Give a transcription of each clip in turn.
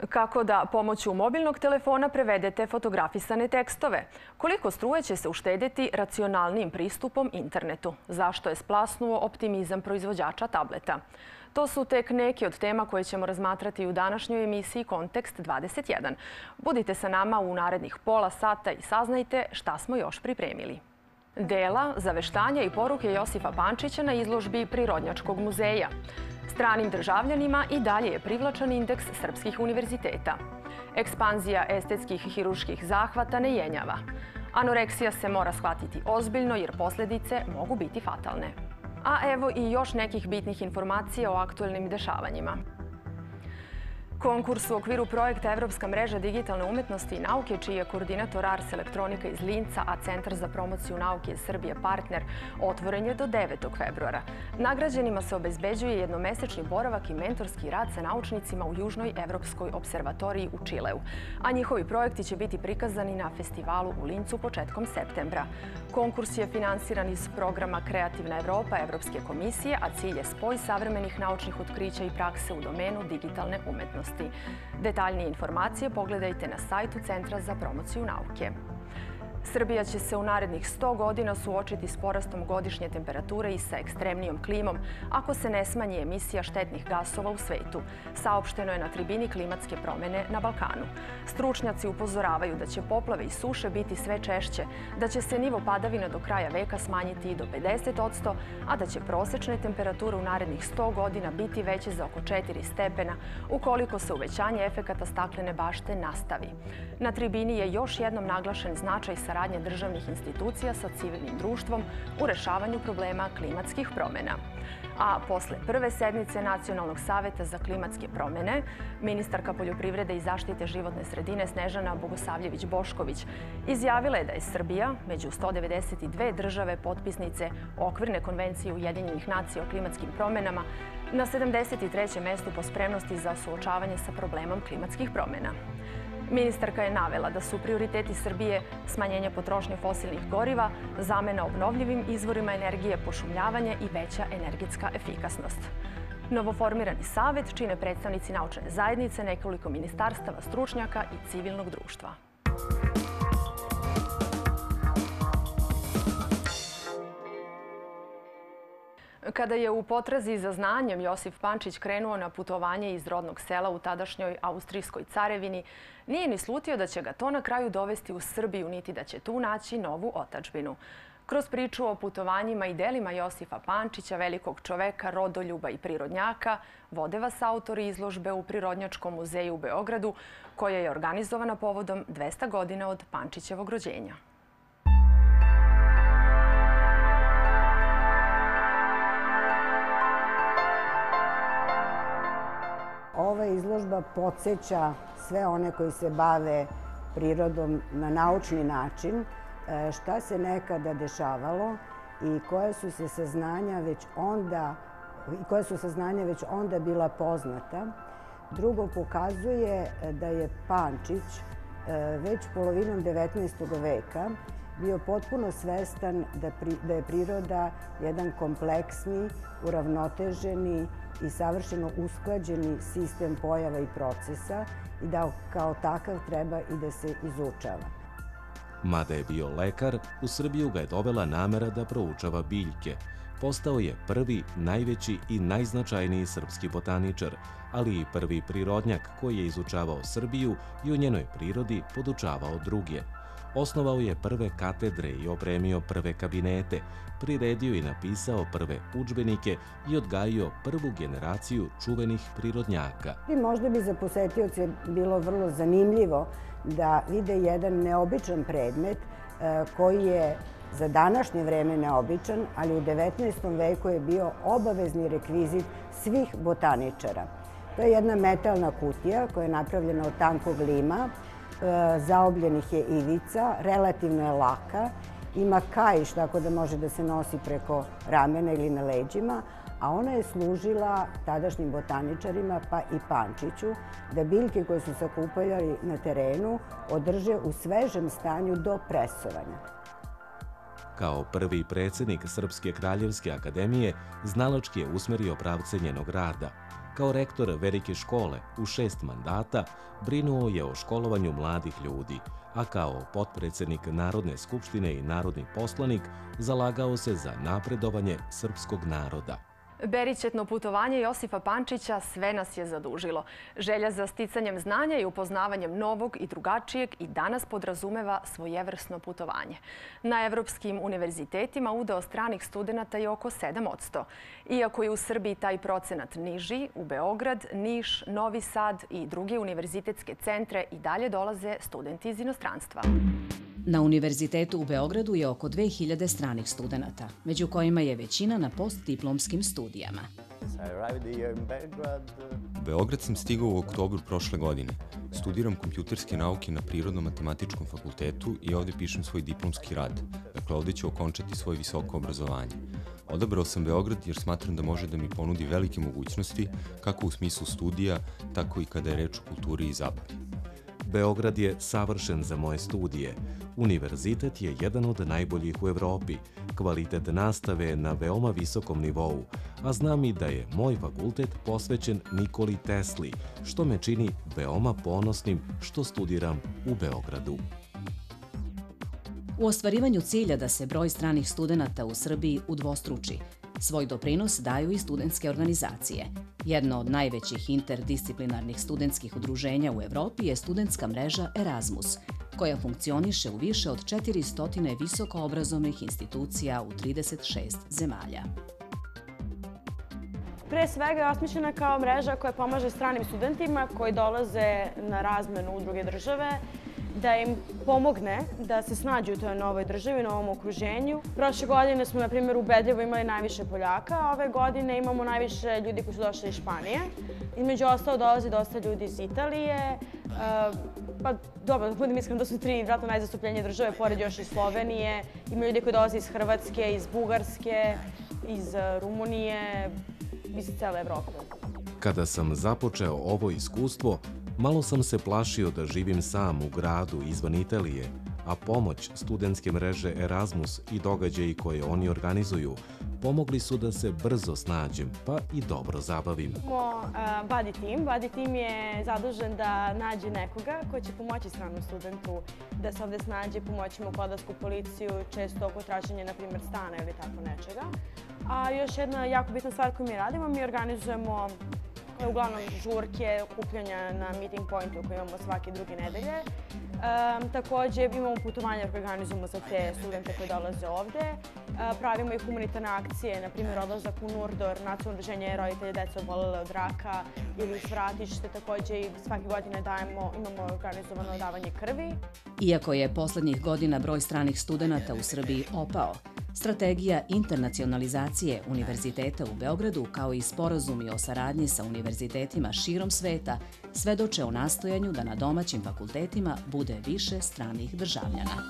Kako da pomoću mobilnog telefona prevedete fotografisane tekstove? Koliko struje će se uštedjeti racionalnijim pristupom internetu? Zašto je splasnuo optimizam proizvođača tableta? To su tek neki od tema koje ćemo razmatrati u današnjoj emisiji Kontekst 21. Budite sa nama u narednih pola sata i saznajte šta smo još pripremili. Dela, zaveštanja i poruke Josifa Pančića na izložbi Prirodnjačkog muzeja. Stranim državljanima i dalje je privlačan indeks srpskih univerziteta. Ekspanzija estetskih i hirurških zahvata ne jenjava. Anoreksija se mora shvatiti ozbiljno jer posljedice mogu biti fatalne. A evo i još nekih bitnih informacija o aktuelnim dešavanjima. Konkurs u okviru projekta Evropska mreža digitalne umetnosti i nauke, čiji je koordinator Ars Elektronika iz Linca, a Centar za promociju nauke iz Srbije partner, otvoren je do 9. februara. Nagrađenima se obezbeđuje jednomesečni boravak i mentorski rad sa naučnicima u Južnoj Evropskoj observatoriji u Čileu, a njihovi projekti će biti prikazani na festivalu u Lincu početkom septembra. Konkurs je finansiran iz programa Kreativna Evropa Evropske komisije, a cilj je spoj savremenih naučnih otkrića i prakse u domenu digitalne umetnosti. Detaljnije informacije pogledajte na sajtu Centra za promociju nauke. Srbija će se u narednih 100 godina suočiti s porastom godišnje temperature i sa ekstremnijom klimom ako se ne smanji emisija štetnih gasova u svetu, saopšteno je na tribini klimatske promjene na Balkanu. Stručnjaci upozoravaju da će poplave i suše biti sve češće, da će se nivo padavina do kraja veka smanjiti i do 50%, a da će prosečne temperature u narednih 100 godina biti veće za oko 4 stepena ukoliko se uvećanje efekata staklene bašte nastavi. Na tribini je još jednom naglašen značaj saradnje državnih institucija sa civilnim društvom u rešavanju problema klimatskih promjena. A posle prve sednice Nacionalnog saveta za klimatske promjene, ministarka poljoprivrede i zaštite životne sredine Snežana Bogosavljević-Bošković izjavila je da je Srbija među 192 države potpisnice Okvirne konvencije Ujedinjenih nacija o klimatskim promjenama na 73. mestu po spremnosti za suočavanje sa problemom klimatskih promjena. Ministarka je navela da su prioriteti Srbije smanjenje potrošnje fosilnih goriva, zamena obnovljivim izvorima energije, pošumljavanje i veća energetska efikasnost. Novoformirani savet čine predstavnici naučne zajednice, nekoliko ministarstava, stručnjaka i civilnog društva. Kada je u potrazi za znanjem Josif Pančić krenuo na putovanje iz rodnog sela u tadašnjoj Austrijskoj carevini, nije ni slutio da će ga to na kraju dovesti u Srbiju, niti da će tu naći novu otadžbinu. Kroz priču o putovanjima i delima Josifa Pančića, velikog čoveka, rodoljuba i prirodnjaka, vode vas autori izložbe u Prirodnjačkom muzeju u Beogradu, koja je organizovana povodom 200 godina od Pančićevog rođenja. Ova izložba podsjeća sve one koji se bave prirodom na naučni način, šta se nekada dešavalo i koja su saznanja već onda bila poznata. Drugo, pokazuje da je Pančić već polovinom 19. veka bio potpuno svestan da je priroda jedan kompleksni, uravnoteženi i savršeno usklađeni sistem pojava i procesa i da kao takav treba i da se izučava. Mada je bio lekar, u Srbiju ga je dovela namera da proučava biljke. Postao je prvi, najveći i najznačajniji srpski botaničar, ali i prvi prirodnjak koji je izučavao Srbiju i o njenoj prirodi podučavao druge. Osnovao je prve katedre i opremio prve kabinete, priredio i napisao prve udžbenike i odgajio prvu generaciju čuvenih prirodnjaka. Možda bi za posetioce bilo vrlo zanimljivo da vide jedan neobičan predmet koji je za današnje vreme neobičan, ali u 19. veku je bio obavezni rekvizit svih botaničara. To je jedna metalna kutija koja je napravljena od tankog lima, zaobljenih je ivica, relativno je laka, ima kaiš tako da može da se nosi preko ramena ili na leđima, a ona je služila tadašnjim botaničarima pa i Pančiću da biljke koje su sakupljali na terenu održe u svežem stanju do presovanja. Kao prvi predsjednik Srpske kraljevske akademije, znalački je usmjerio pravce njenog rada. Kao rektor velike škole u 6 mandata brinuo je o školovanju mladih ljudi, a kao potpredsjednik Narodne skupštine i narodni poslanik zalagao se za napredovanje srpskog naroda. Berićetno putovanje Josipa Pančića sve nas je zadužilo. Želja za sticanjem znanja i upoznavanjem novog i drugačijeg i danas podrazumeva svojevrsno putovanje. Na evropskim univerzitetima udeo stranih studenata je oko 7%. Iako je u Srbiji taj procenat niži, u Beograd, Niš, Novi Sad i druge univerzitetske centre i dalje dolaze studenti iz inostranstva. Na Univerzitetu u Beogradu je oko 2000 stranih studenata, među kojima je većina na postdiplomskim studijama. U Beograd sam stigao u oktobru prošle godine. Studiram kompjuterske nauke na Prirodno-matematičkom fakultetu i ovdje pišem svoj diplomski rad. Dakle, ovdje ću okončati svoje visoko obrazovanje. Odabrao sam Beograd jer smatram da može da mi ponudi velike mogućnosti, kako u smislu studija, tako i kada je reč o kulturi i zabavi. Beograd je savršen za moje studije. Univerzitet je jedan od najboljih u Evropi. Kvalitet nastave je na veoma visokom nivou, a znam i da je moj fakultet posvećen Nikoli Tesli, što me čini veoma ponosnim što studiram u Beogradu. U ostvarivanju cilja da se broj stranih studenata u Srbiji udvostruči, svoj doprinos daju i studentske organizacije. Jedno od najvećih interdisciplinarnih studentskih udruženja u Evropi je studentska mreža Erasmus, koja funkcioniše u više od 400 visokoobrazovnih institucija u 36 zemalja. Pre svega je osmišljena kao mreža koja pomaže stranim studentima koji dolaze na razmenu u druge države, da im pomogne da se snađu u toj novoj državi, novom okruženju. Prošle godine smo, na primjer, u Bedljevu imali najviše Poljaka, a ove godine imamo najviše ljudi koji su došli iz Španije. Između ostalo dolazi dosta ljudi iz Italije. Pa dobro, da budem iskreno, to su 3 vratno najzastupljenije države, pored još i Slovenije. Ima ljudi koji dolaze iz Hrvatske, iz Bugarske, iz Rumunije, iz cele Evrope. Kada sam započeo ovo iskustvo, malo sam se plašio da živim sam u gradu izvan Italije, a pomoć studentske mreže Erasmus i događaji koje oni organizuju pomogli su da se brzo snađem, pa i dobro zabavim. Imamo Buddy Team. Buddy Team je zadužen da nađe nekoga ko će pomoći stranom studentu da se ovdje snađe, pomoći mu podlasku policiju, često oko traženja, na primjer, stana ili tako nečega. A još jedna jako bitna stvar koju mi radimo, mi organizujemo uglavnom žurke, okupljanja na meeting pointu koje imamo svake druge nedelje. Također imamo putovanja koje organizujemo za te studente koji dolaze ovde. Pravimo i humanitarne akcije, na primjer odlazak u Nurdor, nacionalno udruženje roditelja dece obolele od raka ili u svratište. Također i svake godine imamo organizovano davanje krvi. Iako je poslednjih godina broj stranih studenata u Srbiji opao, strategija internacionalizacije Univerziteta u Beogradu kao i sporazumi o saradnji sa univerzitetima širom sveta svedoče o nastojanju da na domaćim fakultetima bude više stranih državljana.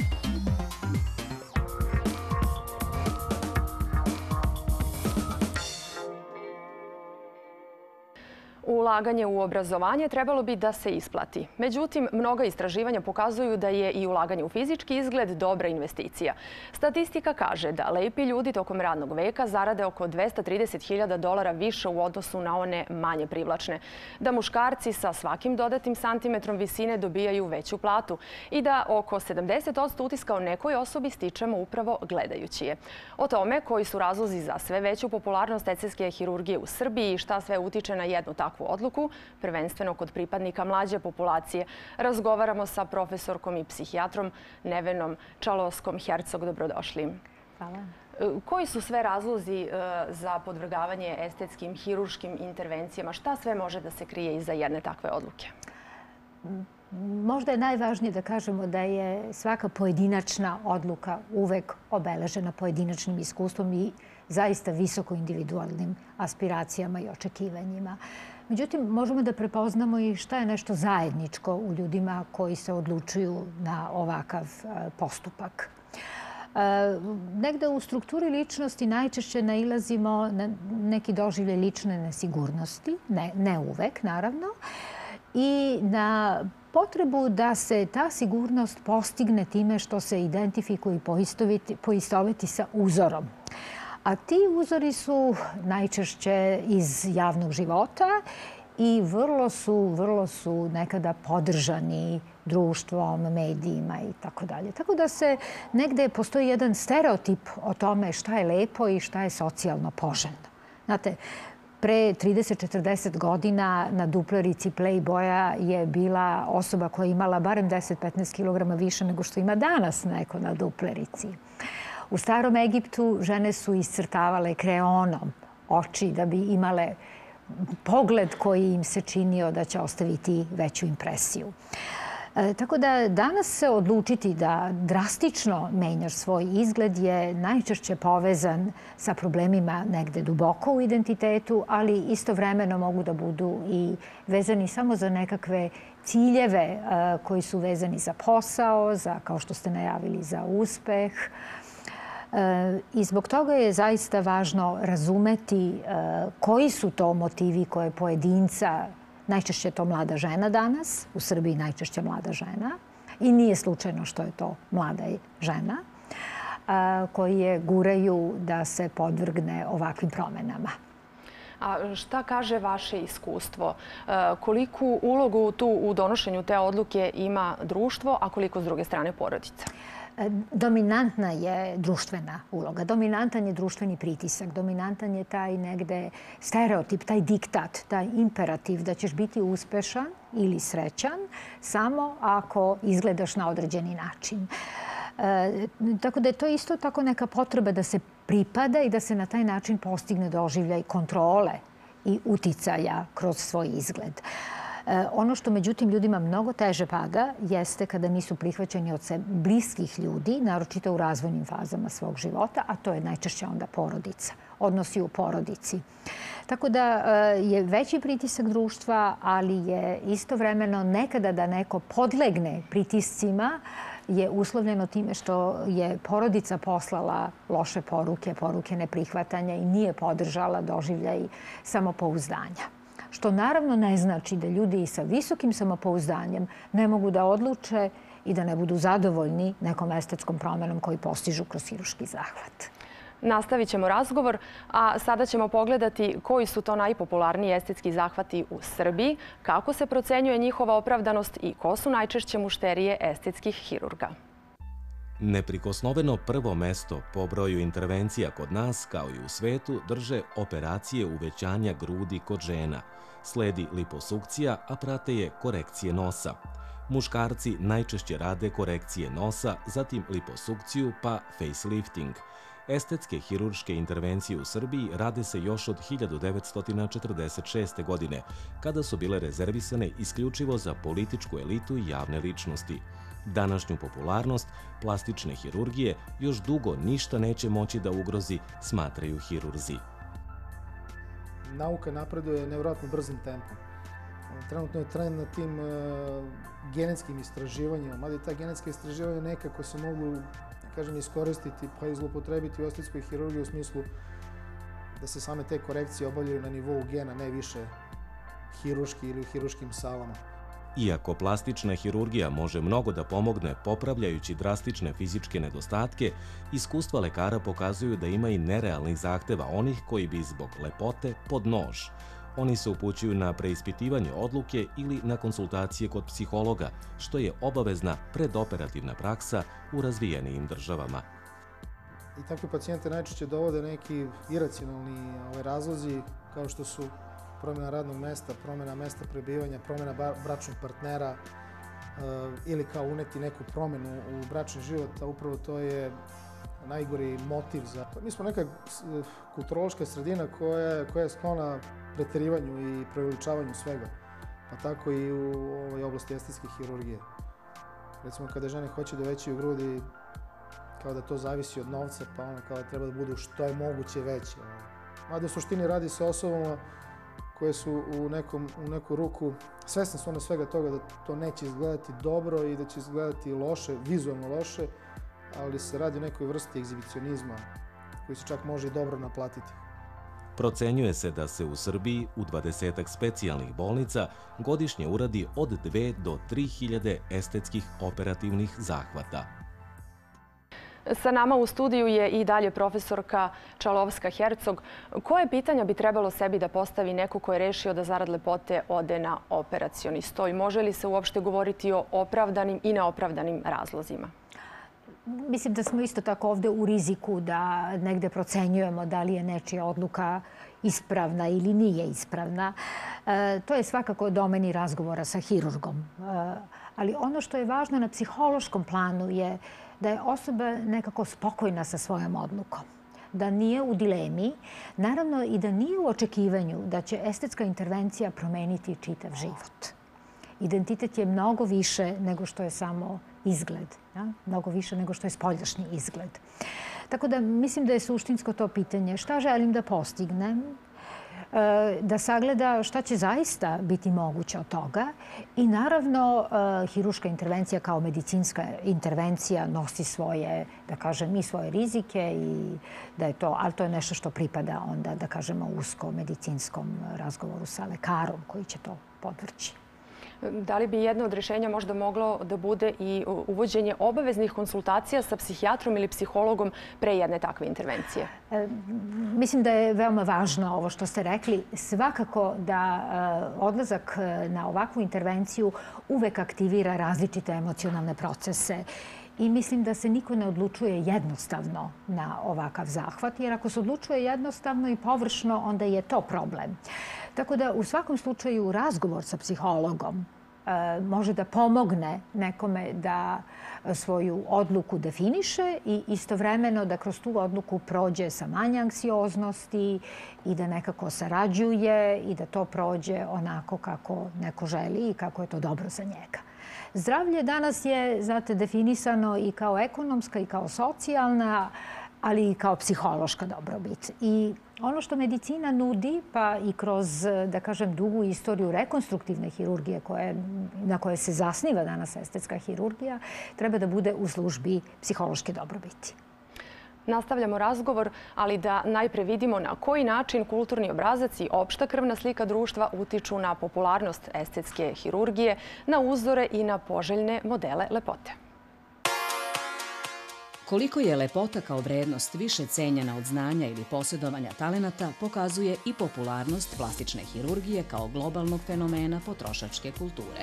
Ulaganje u obrazovanje trebalo bi da se isplati. Međutim, mnoga istraživanja pokazuju da je i ulaganje u fizički izgled dobra investicija. Statistika kaže da lepi ljudi tokom radnog veka zarade oko $230.000 više u odnosu na one manje privlačne, da muškarci sa svakim dodatim santimetrom visine dobijaju veću platu i da oko 70% utiska o nekoj osobi stičemo upravo gledajući je. O tome koji su razlozi za sve veću popularnost estetske hirurgije u Srbiji i šta sve utiče na jednu takvu odluku, prvenstveno kod pripadnika mlađe populacije, razgovaramo sa profesorkom i psihijatrom Nevenom Čaloskom-Hercog. Dobrodošli. Hvala. Koji su sve razlozi za podvrgavanje estetskim hirurškim intervencijama? Šta sve može da se krije iza jedne takve odluke? Možda je najvažnije da kažemo da je svaka pojedinačna odluka uvek obeležena pojedinačnim iskustvom i zaista visoko individualnim aspiracijama i očekivanjima. Međutim, možemo da prepoznamo i šta je nešto zajedničko u ljudima koji se odlučuju na ovakav postupak. Negde u strukturi ličnosti najčešće nailazimo na neki doživljaj lične nesigurnosti, ne uvek, naravno, i na potrebu da se ta sigurnost postigne time što se identifikuje i poistoveti sa uzorom. A ti uzori su najčešće iz javnog života i vrlo su nekada podržani društvom, medijima i tako dalje. Tako da se negde postoji jedan stereotip o tome šta je lepo i šta je socijalno poželjno. Znate, pre 30-40 godina na duplerici Playboya je bila osoba koja je imala barem 10-15 kg više nego što ima danas neko na duplerici. U starom Egiptu žene su iscrtavale kreonom oči da bi imale pogled koji im se činio da će ostaviti veću impresiju. Tako da danas se odlučiti da drastično menjaš svoj izgled je najčešće povezan sa problemima negde duboko u identitetu, ali istovremeno mogu da budu i vezani samo za nekakve ciljeve koji su vezani za posao, kao što ste najavili, za uspeh. I zbog toga je zaista važno razumeti koji su to motivi koje pojedinca, najčešće je to mlada žena danas, u Srbiji najčešće mlada žena, i nije slučajno što je to mlada žena, koji je guraju da se podvrgne ovakvim promenama. A šta kaže vaše iskustvo? Koliku ulogu tu u donošenju te odluke ima društvo, a koliko s druge strane porodica? Dominantna je društvena uloga, dominantan je društveni pritisak, dominantan je taj negde stereotip, taj diktat, taj imperativ da ćeš biti uspešan ili srećan samo ako izgledaš na određeni način. Tako da je to isto tako neka potreba da se pripada i da se na taj način postigne doživljaj kontrole i uticaja kroz svoj izgled. Ono što međutim ljudima mnogo teže pada jeste kada nisu prihvaćeni od bliskih ljudi, naročito u razvojnim fazama svog života, a to je najčešće onda porodica, odnosi u porodici. Tako da je veći pritisak društva, ali je istovremeno nekada da neko podlegne pritiscima je uslovljeno time što je porodica poslala loše poruke, poruke neprihvatanja i nije podržala doživljaj samopouzdanja. Što naravno ne znači da ljudi sa visokim samopouzdanjem ne mogu da odluče i da ne budu zadovoljni nekom estetskom promenom koju postižu kroz hirurški zahvat. Nastavit ćemo razgovor, a sada ćemo pogledati koji su to najpopularniji estetski zahvati u Srbiji, kako se procenjuje njihova opravdanost i ko su najčešće mušterije estetskih hirurga. Neprikosnoveno prvo mesto po broju intervencija kod nas, kao i u svetu, drže operacije uvećanja grudi kod žena. Sledi liposukcija, a prate je korekcije nosa. Muškarci najčešće rade korekcije nosa, zatim liposukciju pa facelifting. Estetske hirurške intervencije u Srbiji rade se još od 1946. godine, kada su bile rezervisane isključivo za političku elitu i javne ličnosti. Današnju popularnost plastične hirurgije još dugo ništa neće moći da ugrozi, smatraju hirurzi. Nauka napreduje nevjerojatno brzim tempom. Trenutno je trend na tim genetskim istraživanjima, mada i ta genetska istraživanja nekako se mogu, kažem, iskoristiti pa i zloupotrebiti u estetskoj hirurgiji u smislu da se same te korekcije obavljaju na nivou gena, ne više hirurški ili u hirurškim salama. Iako plastična hirurgija može mnogo da pomogne popravljajući drastične fizičke nedostatke, iskustva lekara pokazuju da ima i nerealnih zahteva onih koji bi zbog lepote pod nož. Oni se upućuju na preispitivanje odluke ili na konsultacije kod psihologa, što je obavezna predoperativna praksa u razvijenijim državama. I takve pacijente najčešće dovode neki iracionalni razlozi, kao što su promjena radnog mesta, promjena mesta prebivanja, promjena bračnog partnera ili kao uneti neku promjenu u bračni život, a upravo to je najgori motiv za... Mi smo neka kulturološka sredina koja je sklona preterivanju i preuveličavanju svega, pa tako i u ovoj oblasti estetske hirurgije. Recimo, kada žene hoće da većaju grudi, kao da to zavisi od novca, pa ono kao da treba da budu što je moguće veće. Mada u suštini radi se o osobama koje su u neku ruku svesne su one svega toga da to neće izgledati dobro i da će izgledati loše, vizualno loše, ali se radi o nekoj vrsti egzibicionizma koji se čak može i dobro naplatiti. Procenjuje se da se u Srbiji u 20-ak specijalnih bolnica godišnje uradi od 2 do 3.000 estetskih operativnih zahvata. Sa nama u studiju je i dalje profesorka Čalovska-Hercog. Koje pitanja bi trebalo sebi da postavi neko ko je rešio da zarad lepote ode na operacioni sto? I može li se uopšte govoriti o opravdanim i neopravdanim razlozima? Mislim da smo isto tako ovde u riziku da negde procenjujemo da li je nečija odluka ispravna ili nije ispravna. To je svakako domeni razgovora sa hirurgom. Ali ono što je važno na psihološkom planu je da je osoba nekako spokojna sa svojom odlukom, da nije u dilemi, naravno i da nije u očekivanju da će estetska intervencija promeniti čitav život. Identitet je mnogo više nego što je samo izgled, mnogo više nego što je spoljašnji izgled. Tako da mislim da je suštinsko to pitanje šta želim da postignem, da sagleda šta će zaista biti moguće od toga i naravno hiruška intervencija kao medicinska intervencija nosi svoje, da kažem, i svoje rizike i da je to, ali to je nešto što pripada onda, da kažemo, usko medicinskom razgovoru sa lekarom koji će to podvrći. Da li bi jedno od rješenja možda moglo da bude i uvođenje obaveznih konsultacija sa psihijatrom ili psihologom pre jedne takve intervencije? Mislim da je veoma važno ovo što ste rekli. Svakako da odlazak na ovakvu intervenciju uvek aktivira različite emocionalne procese. I mislim da se niko ne odlučuje jednostavno na ovakav zahvat, jer ako se odlučuje jednostavno i površno, onda je to problem. Tako da u svakom slučaju razgovor sa psihologom može da pomogne nekome da svoju odluku definiše i istovremeno da kroz tu odluku prođe sa manje anksioznosti i da nekako sarađuje i da to prođe onako kako neko želi i kako je to dobro za njega. Zdravlje danas je, znate, definisano i kao ekonomska i kao socijalna, ali i kao psihološka dobrobit. I ono što medicina nudi, pa i kroz, da kažem, dugu istoriju rekonstruktivne hirurgije na koje se zasniva danas estetska hirurgija, treba da bude u službi psihološke dobrobiti. Nastavljamo razgovor, ali da najpre vidimo na koji način kulturni obrazac i opšta krvna slika društva utiču na popularnost estetske hirurgije, na uzore i na poželjne modele lepote. Koliko je lepota kao vrednost više cenjena od znanja ili posjedovanja talenata, pokazuje i popularnost plastične hirurgije kao globalnog fenomena potrošačke kulture.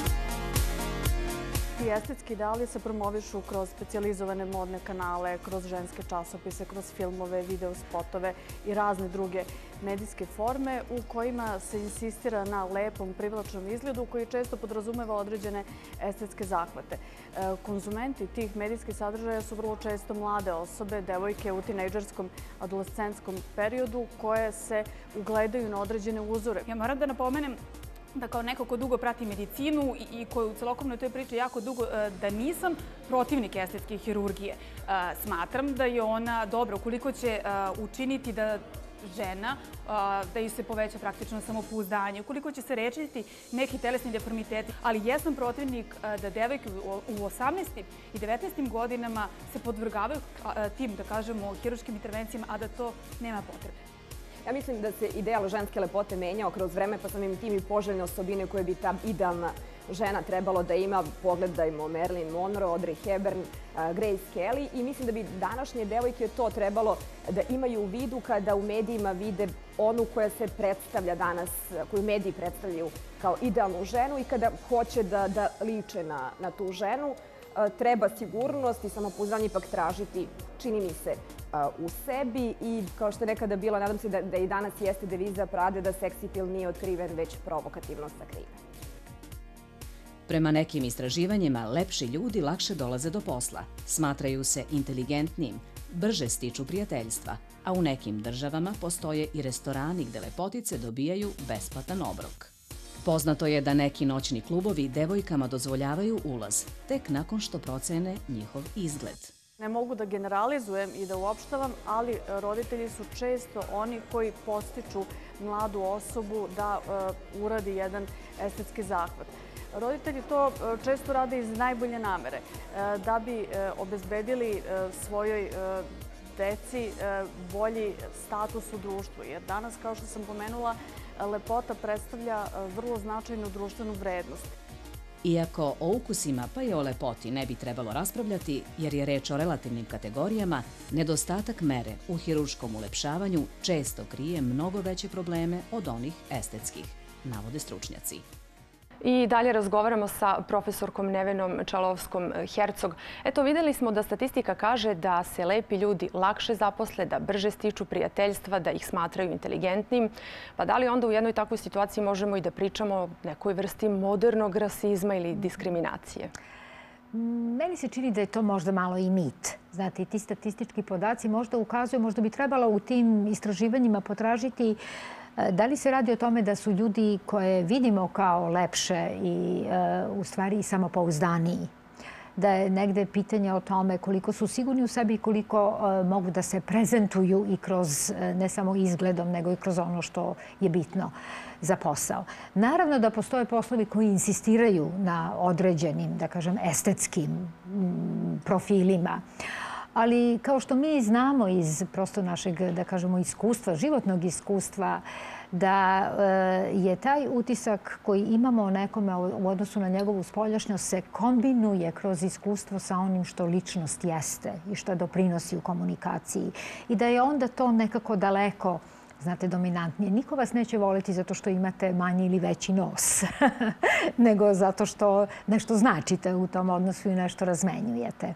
Ti estetski ideali se promovišu kroz specijalizovane modne kanale, kroz ženske časopise, kroz filmove, video spotove i razne druge medijske forme u kojima se insistira na lepom, privlačnom izgledu koji često podrazumeva određene estetske zahvate. Konzumenti tih medijskih sadržaja su vrlo često mlade osobe, devojke u tinejdžerskom, adolescentskom periodu koje se ugledaju na određene uzore. Ja moram da napomenem da kao neko ko dugo prati medicinu i koji u celokupnoj toj priči jako dugo, da nisam protivnik estetske hirurgije. Smatram da je ona dobra ukoliko će učiniti da žena, da joj se poveća praktično samopouzdanje, ukoliko će se rešiti neki telesni deformiteti. Ali jesam protivnik da devojke u 18. i 19. godinama se podvrgavaju tim, da kažemo, hirurškim intervencijama, a da to nema potrebe. Ja mislim da se ideal ženske lepote menjao kroz vreme, pa samim tim i poželjne osobine koje bi ta idealna žena trebalo da ima. Pogledajmo Marilyn Monroe, Audrey Hepburn, Grace Kelly i mislim da bi današnje devojke to trebalo da imaju u vidu kada u medijima vide onu koja se predstavlja danas, koju mediji predstavljaju kao idealnu ženu i kada hoće da liče na tu ženu. Treba sigurnost i samopouzdanje ipak tražiti, čini mi se, u sebi i kao što je nekada bilo, nadam se da i danas jeste deviza Prade da seksi pil nije otkriven, već provokativno sakriven. Prema nekim istraživanjima, lepši ljudi lakše dolaze do posla, smatraju se inteligentnim, brže stiču prijateljstva, a u nekim državama postoje i restorani gde lepotice dobijaju besplatan obrok. Poznato je da neki noćni klubovi devojkama dozvoljavaju ulaz, tek nakon što procene njihov izgled. Ne mogu da generalizujem i da uopštavam, ali roditelji su često oni koji podstiču mladu osobu da uradi jedan estetski zahvat. Roditelji to često rade iz najbolje namere, da bi obezbedili svojoj deci bolji status u društvu. Jer danas, kao što sam pomenula, lepota predstavlja vrlo značajnu društvenu vrednost. Iako o ukusima pa i o lepoti ne bi trebalo raspravljati, jer je reč o relativnim kategorijama, nedostatak mere u hirurškom ulepšavanju često krije mnogo veće probleme od onih estetskih, navode stručnjaci. I dalje razgovaramo sa profesorkom Nevenom Čalovskom-Hercog. Eto, videli smo da statistika kaže da se lepi ljudi lakše zaposle, da brže stiču prijateljstva, da ih smatraju inteligentnim. Pa da li onda u jednoj takvoj situaciji možemo i da pričamo o nekoj vrsti modernog rasizma ili diskriminacije? Meni se čini da je to možda malo i mit. Znate, ti statistički podaci možda ukazuju, možda bi trebalo u tim istraživanjima potražiti da li se radi o tome da su ljudi koje vidimo kao lepše i u stvari i samopouzdaniji? Da je negde pitanje o tome koliko su sigurni u sebi i koliko mogu da se prezentuju i kroz ne samo izgledom, nego i kroz ono što je bitno za posao. Naravno da postoje poslovi koji insistiraju na određenim, da kažem, estetskim profilima. Ali kao što mi znamo iz prosto našeg, da kažemo, iskustva, životnog iskustva, da je taj utisak koji imamo o nekome u odnosu na njegovu spoljašnjost se kombinuje kroz iskustvo sa onim što ličnost jeste i što doprinosi u komunikaciji. I da je onda to nekako daleko, znate, dominantnije. Niko vas neće voliti zato što imate manji ili veći nos, nego zato što nešto značite u tom odnosu i nešto razmenjujete.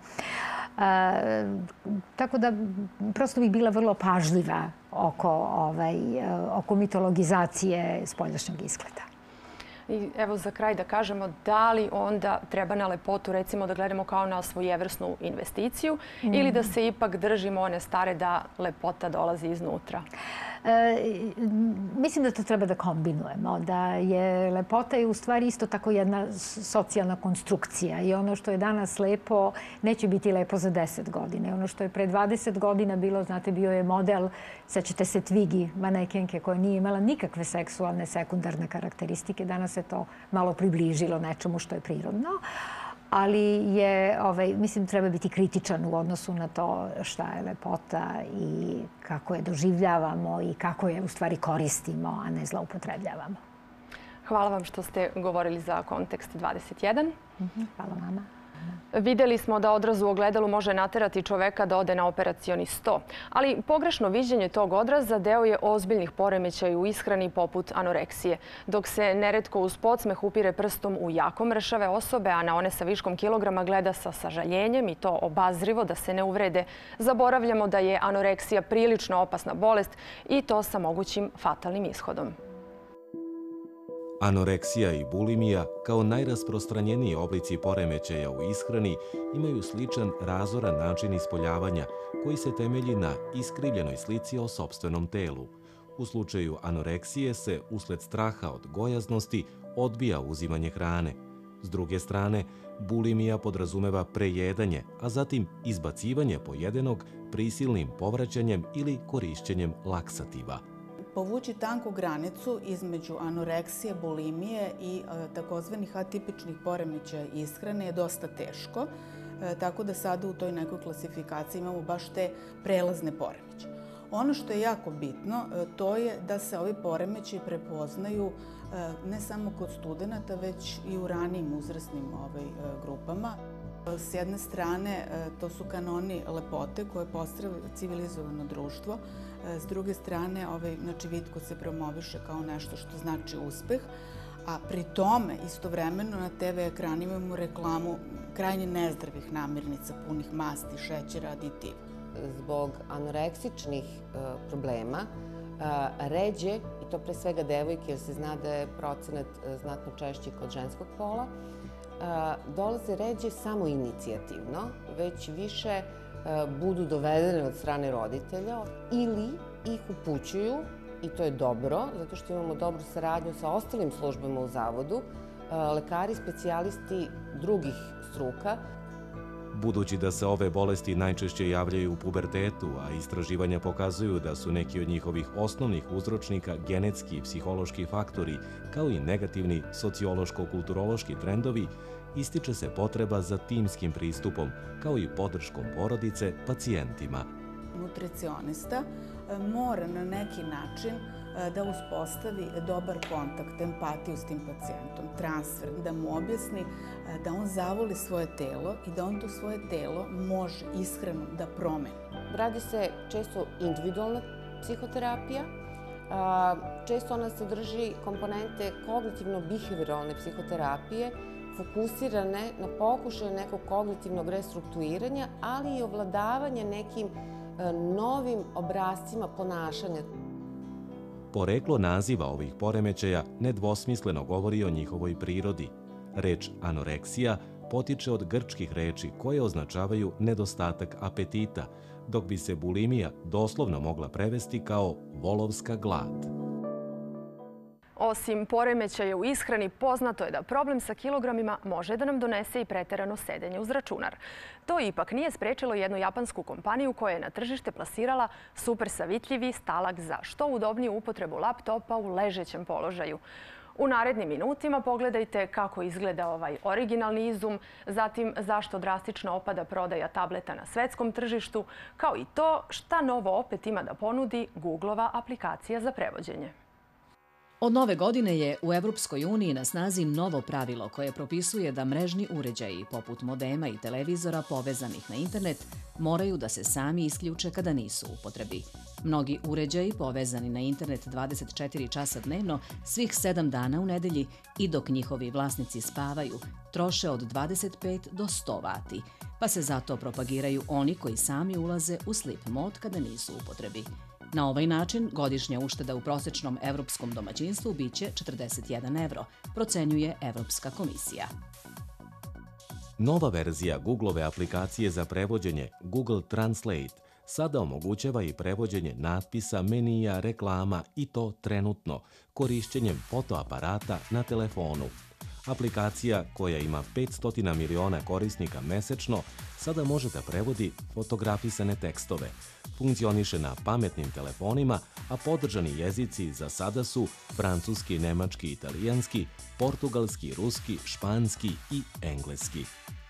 Tako da prosto bih bila vrlo pažljiva oko mitologizacije spoljašnjeg izgleda. I evo za kraj da kažemo, da li onda treba na lepotu recimo da gledamo kao na svojevrsnu investiciju ili da se ipak držimo one stare da lepota dolazi iznutra? Mislim da to treba da kombinujemo, da je lepota u stvari isto tako jedna socijalna konstrukcija i ono što je danas lepo neće biti lepo za 10 godina. Ono što je pre 20 godina bilo, znate, bio je model, sećate se Twiggy, manekenke koja nije imala nikakve seksualne sekundarne karakteristike. Danas se to malo približilo nečemu što je prirodno. Ali je, mislim, treba biti kritičan u odnosu na to šta je lepota i kako je doživljavamo i kako je u stvari koristimo, a ne zloupotrebljavamo. Hvala vam što ste govorili za Kontekst 21. Hvala vama. Videli smo da odraz u ogledalu može naterati čoveka da ode na operacioni sto. Ali pogrešno viđenje tog odraza deo je ozbiljnih poremećaja u ishrani poput anoreksije. Dok se neretko uz podsmeh upire prstom u jako mršave osobe, a na one sa viškom kilograma gleda sa sažaljenjem i to obazrivo da se ne uvrede, zaboravljamo da je anoreksija prilično opasna bolest i to sa mogućim fatalnim ishodom. Anoreksija i bulimija, kao najrasprostranjeniji oblici poremećaja u ishrani, imaju sličan razoran način ispoljavanja koji se temelji na iskrivljenoj slici o sopstvenom telu. U slučaju anoreksije se, usled straha od gojaznosti, odbija uzimanje hrane. S druge strane, bulimija podrazumeva prejedanje, a zatim izbacivanje pojedenog prisilnim povraćanjem ili korišćenjem laksativa. Povući tanku granicu između anoreksije, bulimije i takozvanih atipičnih poremećaja ishrane je dosta teško, tako da sada u toj nekoj klasifikaciji imamo baš te prelazne poremećaje. Ono što je jako bitno, to je da se ovi poremećaji prepoznaju ne samo kod studenata, već i u ranijim uzrasnim grupama. S jedne strane, to su kanoni lepote koje postavlja civilizovano društvo. S druge strane, vitko se promoviše kao nešto što znači uspeh, a pri tome istovremeno na TV ekranima imamo reklamu krajnje nezdravih namirnica, punih masti, šećera, aditiva. Zbog anoreksičnih problema ređe, i to pre svega devojke, jer se zna da je procenat znatno češći kod ženskog pola, dolaze ređe samoinicijativno, već više budu dovedene od strane roditelja ili ih upućuju, i to je dobro, zato što imamo dobru saradnju sa ostalim službama u zavodu, lekari, specijalisti drugih struka. Budući da se ove bolesti najčešće javljaju u pubertetu, a istraživanja pokazuju da su neki od njihovih osnovnih uzročnika genetski i psihološki faktori, kao i negativni sociološko-kulturološki trendovi, ističe se potreba za timskim pristupom, kao i podrškom porodice pacijentima. nutricionista mora na neki način da uspostavi dobar kontakt, empatiju s tim pacijentom, transfer, da mu objasni da on zavoli svoje telo i da on to svoje telo može ishranu da promeni. Radi se često individualna psihoterapija. Često ona sadrži komponente kognitivno-behavioralne psihoterapije, fokusirane na pokušaj nekog kognitivnog restrukturiranja, ali i ovladavanje nekim novim obrascima ponašanja. Poreklo naziva ovih poremećaja nedvosmisleno govori o njihovoj prirodi. Reč anoreksija potiče od grčkih reči koje označavaju nedostatak apetita, dok bi se bulimija doslovno mogla prevesti kao volovska glad. Osim poremećaja u ishrani, poznato je da problem sa kilogramima može da nam donese i preterano sedenje uz računar. To ipak nije sprečilo jednu japansku kompaniju koja je na tržište plasirala super savitljivi stalak za što udobniju upotrebu laptopa u ležećem položaju. U narednim minutima pogledajte kako izgleda ovaj originalni izum, zatim zašto drastično opada prodaja tableta na svetskom tržištu, kao i to šta novo opet ima da ponudi Googleova aplikacija za prevođenje. Od nove godine je u Evropskoj uniji na snazi novo pravilo koje propisuje da mrežni uređaji poput modema i televizora povezanih na internet moraju da se sami isključe kada nisu u upotrebi. Mnogi uređaji povezani na internet 24 časa dnevno svih 7 dana u nedelji i dok njihovi vlasnici spavaju troše od 25 do 100 vati, pa se zato propagiraju oni koji sami ulaze u sleep mod kada nisu u upotrebi. Na ovaj način godišnja ušteda u prosečnom evropskom domaćinstvu biće 41 evro, procenjuje Evropska komisija. Nova verzija Googleove aplikacije za prevođenje Google Translate sada omogućava i prevođenje natpisa, menija, reklama i to trenutno, korišćenjem fotoaparata na telefonu. Aplikacija, koja ima 500 miliona korisnika mesečno, sada može da prevodi fotografisane tekstove. Funkcioniše na pametnim telefonima, a podržani jezici za sada su francuski, nemački, italijanski, portugalski, ruski, španski i engleski.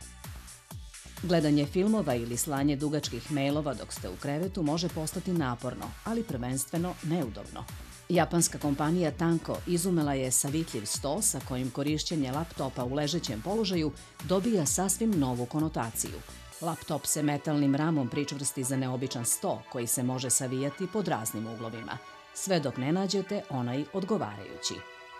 Gledanje filmova ili slanje dugačkih mailova dok ste u krevetu može postati naporno, ali prvenstveno neudobno. Japanska kompanija Tanko izumela je savitljiv sto sa kojim korišćenje laptopa u ležećem položaju dobija sasvim novu konotaciju. Laptop se metalnim ramom pričvrsti za neobičan sto koji se može savijati pod raznim uglovima, sve dok ne nađete onaj odgovarajući.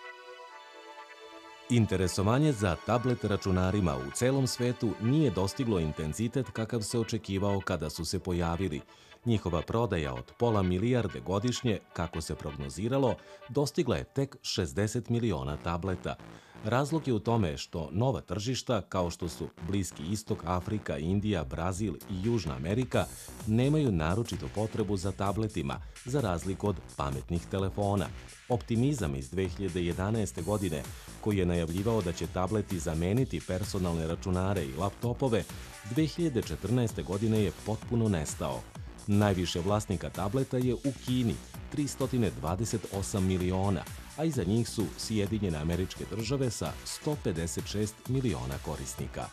Interesovanje za tablet računarima u celom svetu nije dostiglo intenzitet kakav se očekivao kada su se pojavili. Njihova prodaja od pola milijarde godišnje, kako se prognoziralo, dostigla je tek 60 miliona tableta. Razlog je u tome što nova tržišta, kao što su Bliski istok, Afrika, Indija, Brazil i Južna Amerika, nemaju naročitu potrebu za tabletima, za razliku od pametnih telefona. Optimizam iz 2011. godine, koji je najavljivao da će tableti zameniti personalne računare i laptopove, 2014. godine je potpuno nestao. Najviše vlasnika tableta je u Kini, 328 miliona, a iza njih su Sjedinjene Američke Države sa 156 miliona korisnika.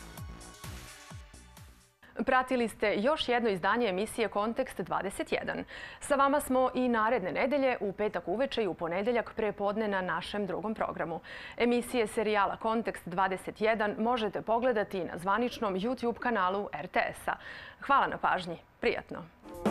Pratili ste još jedno izdanje emisije Kontekst 21. Sa vama smo i naredne nedelje u petak uveče i u ponedeljak prepodne na našem drugom programu. Emisije serijala Kontekst 21 možete pogledati na zvaničnom YouTube kanalu RTS-a. Hvala na pažnji. Prijatno!